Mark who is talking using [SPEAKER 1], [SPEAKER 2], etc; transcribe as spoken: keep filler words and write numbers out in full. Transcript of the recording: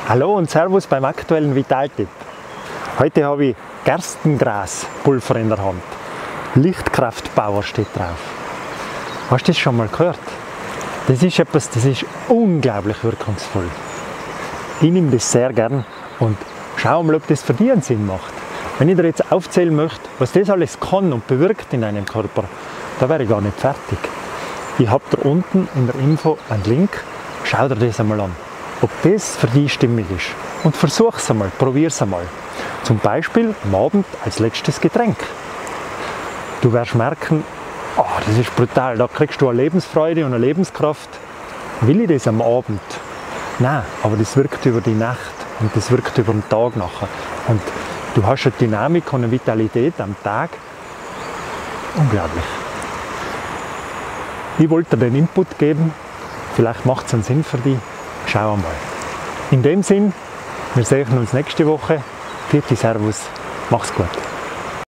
[SPEAKER 1] Hallo und Servus beim aktuellen Vitaltipp. Heute habe ich Gerstengraspulver in der Hand. Lichtkraftpower steht drauf. Hast du das schon mal gehört? Das ist etwas, das ist unglaublich wirkungsvoll. Ich nehme das sehr gern und schau mal, ob das für dich einen Sinn macht. Wenn ich dir jetzt aufzählen möchte, was das alles kann und bewirkt in deinem Körper, da wäre ich gar nicht fertig. Ich habe da unten in der Info einen Link. Schau dir das einmal an, ob das für dich stimmig ist. Und versuch es einmal, probier es einmal. Zum Beispiel am Abend als letztes Getränk. Du wirst merken, oh, das ist brutal, da kriegst du eine Lebensfreude und eine Lebenskraft. Will ich das am Abend? Nein, aber das wirkt über die Nacht und das wirkt über den Tag nachher. Und du hast eine Dynamik und eine Vitalität am Tag. Unglaublich. Ich wollte dir den Input geben, vielleicht macht es einen Sinn für dich. Schau mal. In dem Sinn, wir sehen uns nächste Woche. Vierte Servus, mach's gut.